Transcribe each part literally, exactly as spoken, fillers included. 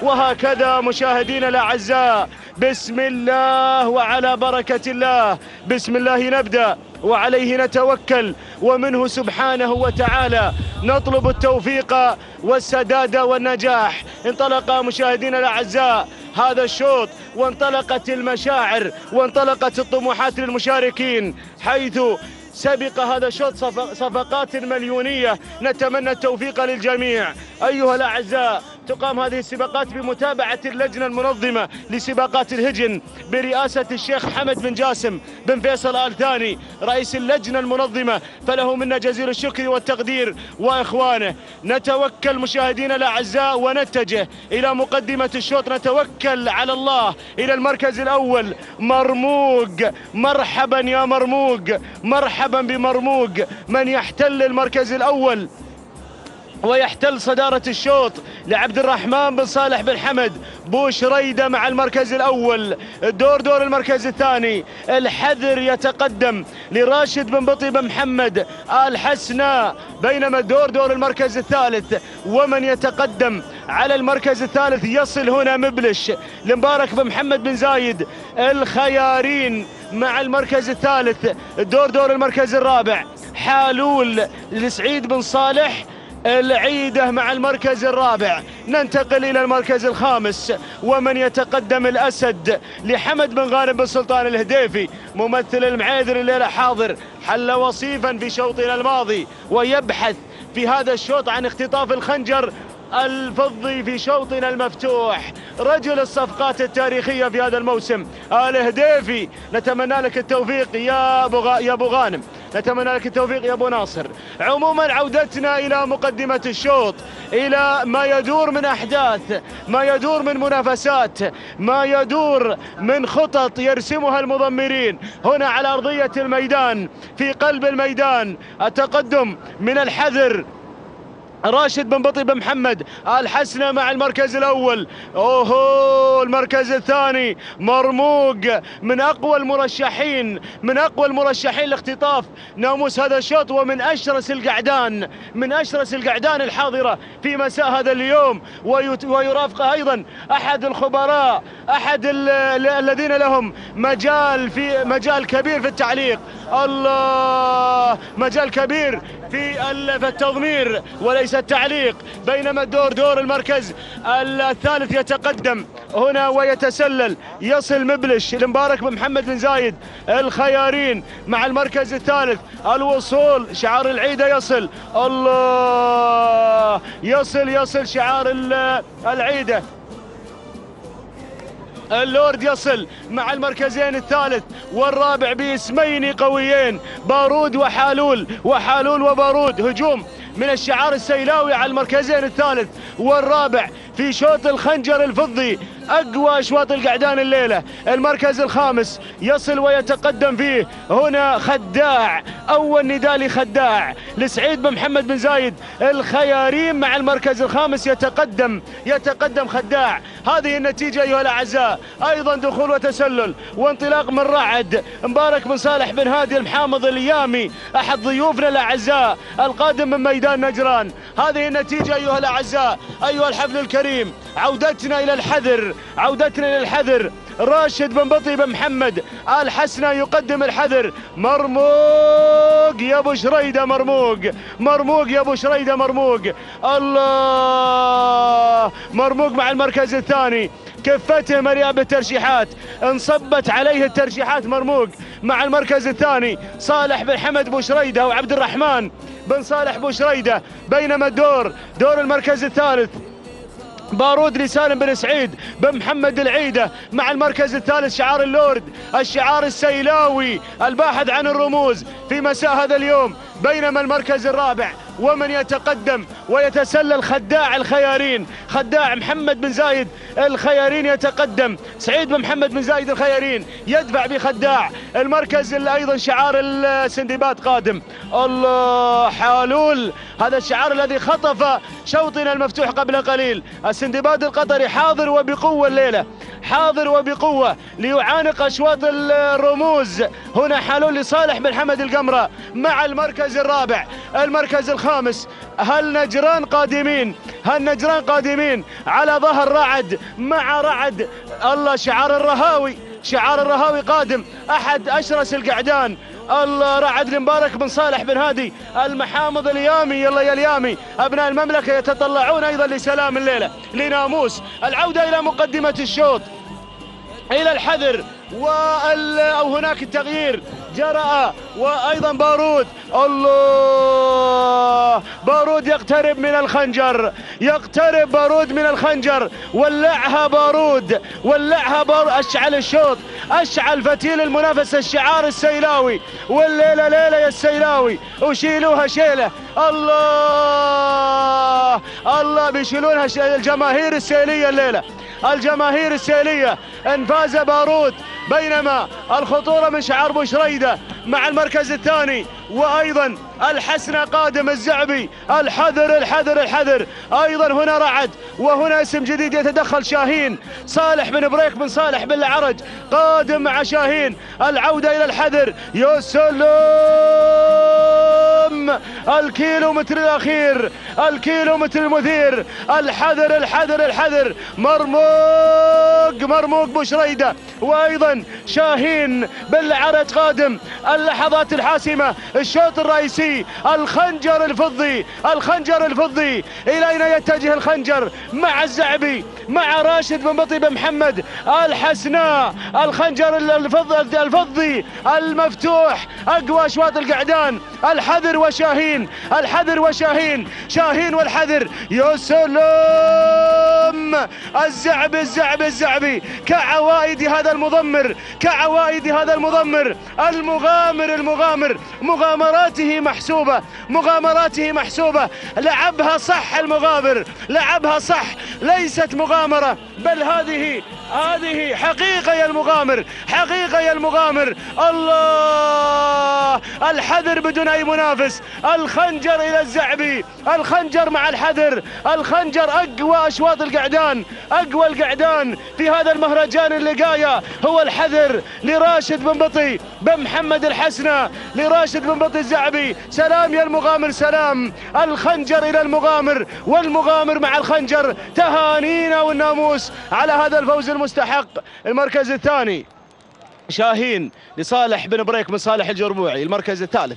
وهكذا مشاهدينا الأعزاء، بسم الله وعلى بركة الله، بسم الله نبدأ وعليه نتوكل، ومنه سبحانه وتعالى نطلب التوفيق والسداد والنجاح. انطلق مشاهدينا الأعزاء هذا الشوط، وانطلقت المشاعر وانطلقت الطموحات للمشاركين، حيث سبق هذا الشوط صفقات مليونية. نتمنى التوفيق للجميع. أيها الأعزاء، تقام هذه السباقات بمتابعة اللجنة المنظمة لسباقات الهجن برئاسة الشيخ حمد بن جاسم بن فيصل آل ثاني رئيس اللجنة المنظمة، فله منا جزيل الشكر والتقدير وإخوانه. نتوكل مشاهدينا الأعزاء ونتجه إلى مقدمة الشوط، نتوكل على الله. إلى المركز الأول مرموق، مرحبا يا مرموق، مرحبا بمرموق من يحتل المركز الأول ويحتل صدارة الشوط لعبد الرحمن بن صالح بن حمد بوشريدة مع المركز الأول. دور دور المركز الثاني الحذر يتقدم لراشد بن بطي بن محمد آل حسناء، بينما دور دور المركز الثالث ومن يتقدم على المركز الثالث يصل هنا مبلش لمبارك بن محمد بن زايد الخيارين مع المركز الثالث. دور دور المركز الرابع حالول لسعيد بن صالح العيدة مع المركز الرابع. ننتقل إلى المركز الخامس ومن يتقدم الأسد لحمد بن غانم بن سلطان الهديفي ممثل المعيذر الليلة حاضر، حل وصيفا في شوطنا الماضي ويبحث في هذا الشوط عن اختطاف الخنجر الفضي في شوطنا المفتوح. رجل الصفقات التاريخية في هذا الموسم الهديفي، نتمنى لك التوفيق يا ابو غ... يا ابو غانم، نتمنى لك التوفيق يا ابو ناصر. عموما عودتنا الى مقدمة الشوط، الى ما يدور من احداث، ما يدور من منافسات، ما يدور من خطط يرسمها المضمرين هنا على ارضية الميدان في قلب الميدان. التقدم من الحذر راشد بن بطي بن محمد آل حسناء مع المركز الأول. أوهو المركز الثاني مرموق من أقوى المرشحين، من أقوى المرشحين لاختطاف ناموس هذا الشوط، ومن أشرس القعدان، من أشرس القعدان الحاضرة في مساء هذا اليوم، ويرافقه أيضا أحد الخبراء، أحد الذين لهم مجال في مجال كبير في التعليق، الله مجال كبير في التضمير وليس التعليق. بينما الدور دور المركز الثالث يتقدم هنا ويتسلل، يصل مبلش لمبارك بن محمد بن زايد الخيارين مع المركز الثالث. الوصول شعار العيدة يصل، الله يصل يصل شعار العيدة. اللورد يصل مع المركزين الثالث والرابع باسمين قويين، بارود وحالول، وحالول وبارود. هجوم من الشعار السيلاوي على المركزين الثالث والرابع في شوط الخنجر الفضي، أقوى أشواط القعدان الليلة. المركز الخامس يصل ويتقدم فيه هنا خداع، أول نداء لخداع لسعيد بن محمد بن زايد الخيارين مع المركز الخامس يتقدم يتقدم خداع. هذه النتيجة أيها الأعزاء. أيضا دخول وتسلل وانطلاق من رعد مبارك بن صالح بن هادي المحامض اليامي، أحد ضيوفنا الأعزاء القادم من ميدان نجران. هذه النتيجة أيها الأعزاء. أيها الحفل الكريم، عودتنا إلى الحذر، عودتنا إلى الحذر. راشد بن بطي بن محمد آل حسناء يقدم الحذر. مرموق يا ابو شريدة، مرموق مرموق يا ابو شريدة، مرموق. الله مرموق مع المركز الثاني، كفته مليئة بالترشيحات، انصبت عليه الترشيحات. مرموق مع المركز الثاني صالح بن حمد بوشريدة وعبد الرحمن بن صالح بوشريدة. بينما الدور دور المركز الثالث بارود لسالم بن سعيد بن محمد العيدة مع المركز الثالث شعار اللورد، الشعار السيلاوي الباحث عن الرموز في مساء هذا اليوم. بينما المركز الرابع ومن يتقدم ويتسلل خداع الخيارين، خداع محمد بن زايد الخيارين يتقدم. سعيد بن محمد بن زايد الخيارين يدفع بخداع. المركز اللي ايضا شعار السندباد قادم. الله حالول، هذا الشعار الذي خطف شوطنا المفتوح قبل قليل. السندباد القطري حاضر وبقوة الليلة، حاضر وبقوة ليعانق أشواط الرموز. هنا حلول لصالح بن حمد القمرة مع المركز الرابع. المركز الخامس هل نجران قادمين، هل نجران قادمين على ظهر رعد مع رعد. الله شعار الرهاوي، شعار الرهاوي قادم، أحد أشرس القعدان. الله رعد المبارك بن صالح بن هادي المحامض اليامي. يلا يا اليامي، أبناء المملكة يتطلعون أيضا لسلام الليلة لناموس. العودة إلى مقدمة الشوط، إلى الحذر وال... أو هناك التغيير جرأ، وأيضا بارود. الله بارود يقترب من الخنجر، يقترب بارود من الخنجر. ولعها بارود، ولعها بارود. أشعل الشوط، أشعل فتيل المنافسة، الشعار السيلاوي. والليلة ليلة يا السيلاوي، وشيلوها شيلة. الله الله بيشيلونها الجماهير السيلية الليلة، الجماهير السيلية. انفاز بارود، بينما الخطورة من شعار بوشريدة مع المركز الثاني. وأيضا الحسنة قادم الزعبي. الحذر الحذر الحذر. أيضا هنا رعد، وهنا اسم جديد يتدخل شاهين. صالح بن بريك بن صالح بن العرج قادم مع شاهين. العودة إلى الحذر. يا سلام، الكيلومتر الأخير، الكيلومتر المثير. الحذر الحذر الحذر. مرموق مرموق بوشريدة، وأيضا شاهين بالعرج قادم. اللحظات الحاسمة، الشوط الرئيسي. الخنجر الفضي، الخنجر الفضي. إلى أين يتجه الخنجر؟ مع الزعبي، مع راشد بن بطي بن محمد الحسناء. الخنجر الفضي الفضي المفتوح، أقوى أشواط القعدان. الحذر وشاهين، الحذر وشاهين، شاهين والحذر. يا سلام، الزعبي الزعبي الزعبي كعوائد هذا المضمر، كعوائد هذا المضمر. المغامر المغامر، مغامراته محسوبة، مغامراته محسوبة. لعبها صح المغامر، لعبها صح، ليست مغامرة، بل هذه هذه حقيقة يا المغامر، حقيقة يا المغامر. الله الحذر بدون أي منافس. الخنجر إلى الزعبي، الخنجر مع الحذر. الخنجر أقوى أشواط القعدان، أقوى القعدان في هذا المهرجان اللقاية هو الحذر لراشد بن بطي بن محمد الحسنة، لراشد بن بطي الزعبي. سلام يا المغامر، سلام. الخنجر إلى المغامر، والمغامر مع الخنجر. تهانينا والناموس على هذا الفوز المستحق. المركز الثاني شاهين لصالح بن بريك بن صالح الجرموعي. المركز الثالث،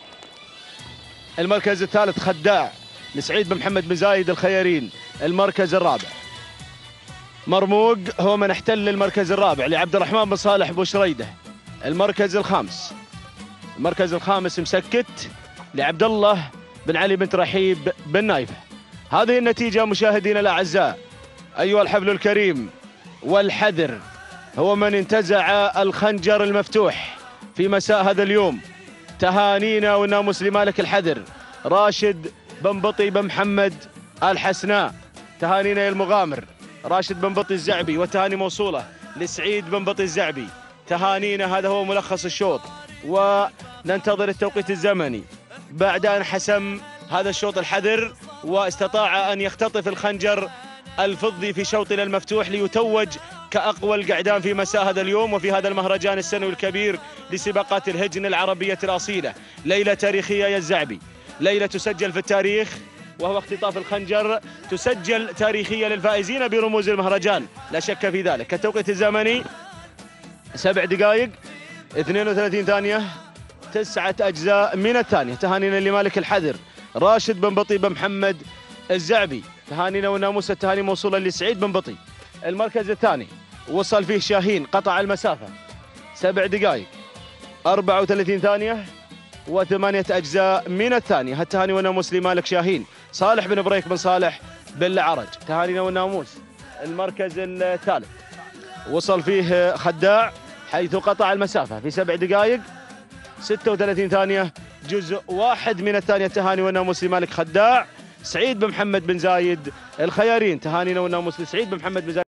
المركز الثالث خداع لسعيد بن محمد بن زايد الخيارين. المركز الرابع مرموق هو من احتل المركز الرابع لعبد الرحمن بن صالح بوشريدة. المركز الخامس، المركز الخامس مسكت لعبد الله بن علي بن رحيب بن نايفة. هذه النتيجة مشاهدينا الأعزاء أيها الحفل الكريم. والحذر هو من انتزع الخنجر المفتوح في مساء هذا اليوم. تهانينا والناموس لمالك الحذر راشد بن بطي بن محمد الحسناء. تهانينا يا المغامر راشد بن بطي الزعبي، وتهاني موصولة لسعيد بن بطي الزعبي. تهانينا. هذا هو ملخص الشوط، وننتظر التوقيت الزمني بعد أن حسم هذا الشوط الحذر، واستطاع أن يختطف الخنجر الفضي في شوطنا المفتوح ليتوج كأقوى القعدان في مساء هذا اليوم وفي هذا المهرجان السنوي الكبير لسباقات الهجن العربية الأصيلة. ليلة تاريخية يا الزعبي، ليلة تسجل في التاريخ، وهو اختطاف الخنجر تسجل تاريخية للفائزين برموز المهرجان، لا شك في ذلك. التوقيت الزمني سبع دقائق اثنين وثلاثين ثانية، تسعة أجزاء من الثانية. تهانينا لمالك الحذر راشد بن بطي بن محمد الزعبي. تهانينا وناموس التهاني موصولة لسعيد بن بطي. المركز الثاني وصل فيه شاهين، قطع المسافة سبع دقائق أربعة وثلاثين ثانية وثمانية أجزاء من الثانية. التهاني والناموس لمالك شاهين. صالح بن بريك بن صالح بن العرج. تهانينا والناموس. المركز الثالث وصل فيه خداع حيث قطع المسافة في سبع دقائق ستة وثلاثين ثانية جزء واحد من الثانية. تهاني والناموس لمالك خداع. سعيد بن محمد بن زايد الخيارين. تهانينا والناموس لسعيد بن محمد بن زايد.